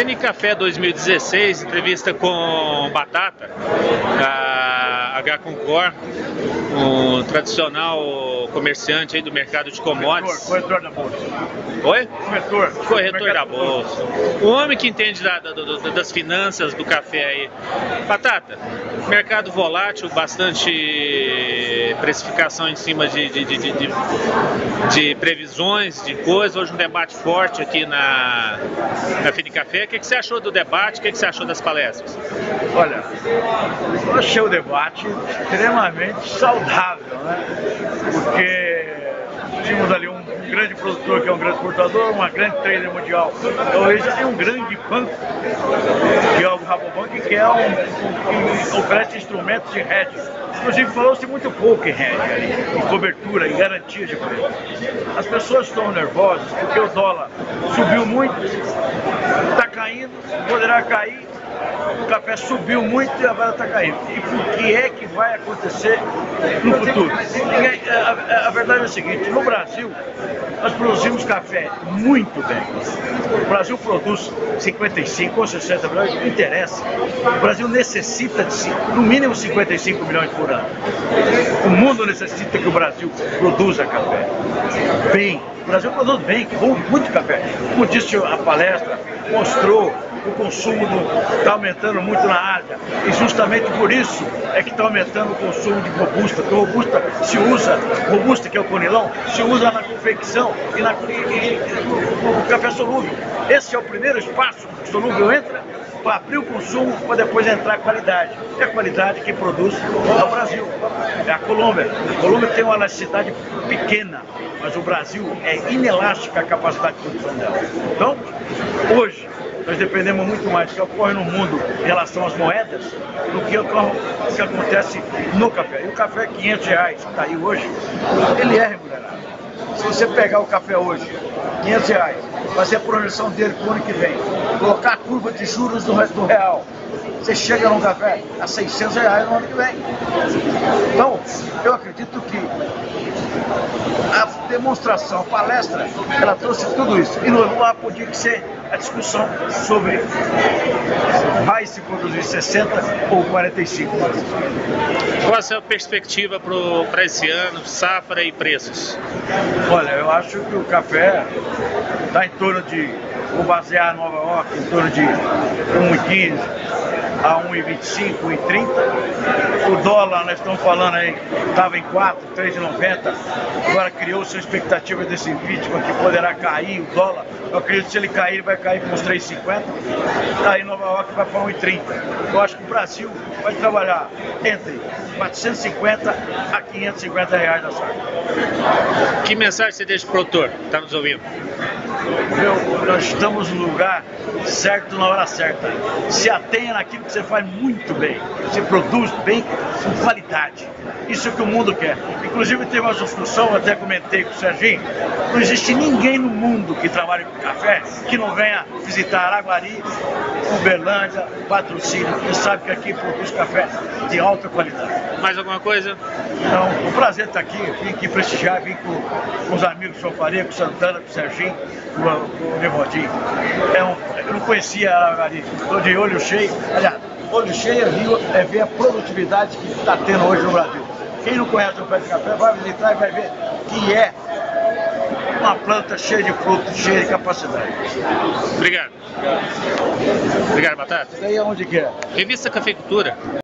Finicafé 2016, entrevista com Batata, a H Concor, um tradicional comerciante aí do mercado de commodities. Corretor da Bolsa. Oi? Corretor da Bolsa. O homem que entende das finanças do café aí. Batata, mercado volátil, bastante precificação em cima de previsões, de coisas. Hoje um debate forte aqui na Finicafé. O que você achou do debate? O que você achou das palestras? Olha, eu achei o debate extremamente saudável, né? Porque tínhamos ali um grande produtor que é um grande exportador, uma grande trader mundial. Então hoje tem um grande banco, que é o Rabobank, que oferece instrumentos de hedge. Inclusive falou-se muito pouco em hedge, em cobertura, em garantia de preço. As pessoas estão nervosas porque o dólar subiu muito, está caindo, poderá cair. O café subiu muito e agora está caindo. E o que é que vai acontecer no futuro? A verdade é a seguinte, no Brasil, nós produzimos café muito bem. O Brasil produz 55 ou 60 milhões, não interessa. O Brasil necessita de, no mínimo, 55 milhões por ano. O mundo necessita que o Brasil produza café bem. O Brasil produz bem, muito café. Como disse a palestra, mostrou o consumo está aumentando muito na Ásia e justamente por isso é que está aumentando o consumo de robusta, porque robusta se usa, robusta que é o conilão, se usa na confecção e no café solúvel. Esse é o primeiro espaço que o solúvel entra para abrir o consumo, para depois entrar a qualidade. É a qualidade que produz é o Brasil, é a Colômbia. A Colômbia tem uma elasticidade pequena, mas o Brasil é inelástica a capacidade de produção dela. Então, hoje, nós dependemos muito mais do que ocorre no mundo em relação às moedas do que o que acontece no café. E o café R$500 que está aí hoje, ele é remunerado. Se você pegar o café hoje, R$500, fazer a projeção dele para o ano que vem, colocar a curva de juros do real, você chega num café a R$600 no ano que vem. Então, eu acredito que a demonstração, a palestra, ela trouxe tudo isso. E no lá podia ser a discussão sobre vai se produzir 60 ou 45 anos. Qual a sua perspectiva para esse ano, safra e preços? Olha, eu acho que o café está em torno de, vou basear Nova York, em torno de 1,15 a 1,25, 1,30. O dólar, nós estamos falando aí, estava em 4, 3,90. Agora criou-se a expectativa desse impeachment que poderá cair o dólar. Eu acredito que se ele cair, ele vai cair com uns 3,50. Aí Nova York vai para 1,30. Eu acho que o Brasil vai trabalhar entre 450 a 550 reais na safra. Que mensagem você deixa para o produtor que está nos ouvindo? Nós estamos no lugar certo na hora certa. Se atenha naquilo que você faz muito bem. Você produz bem com qualidade. Isso é o que o mundo quer. Inclusive teve uma discussão, até comentei com o Serginho, não existe ninguém no mundo que trabalhe com café que não venha visitar Araguari, Uberlândia, Patrocínio, porque sabe que aqui produz café de alta qualidade. Mais alguma coisa? Então, um prazer estar aqui, eu vim aqui prestigiar, vim com os amigos que eu falei, com o Santana, com o Serginho, com o Nevodinho. Eu não conhecia Araguari, estou de olho cheio, aliás, olho cheio é ver a produtividade que está tendo hoje no Brasil. Quem não conhece o pé de café vai visitar e vai ver que é uma planta cheia de frutos, cheia de capacidade. Obrigado. Obrigado, Batata. Isso aí é onde quer. Revista Cafeicultura.